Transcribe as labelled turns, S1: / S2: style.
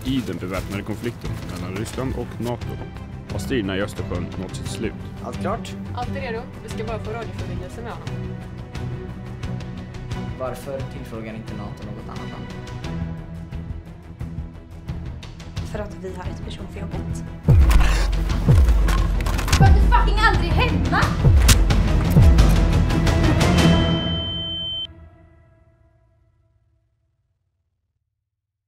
S1: I den beväpnade konflikten mellan Ryssland och NATO har striderna i Östersjön nått sitt slut.
S2: Allt klart?
S3: Allt är redo. Vi ska bara få radioförbindelse med honom.
S2: Varför tillfrågar inte NATO något annat land?
S4: För att vi har ett person för jobbet.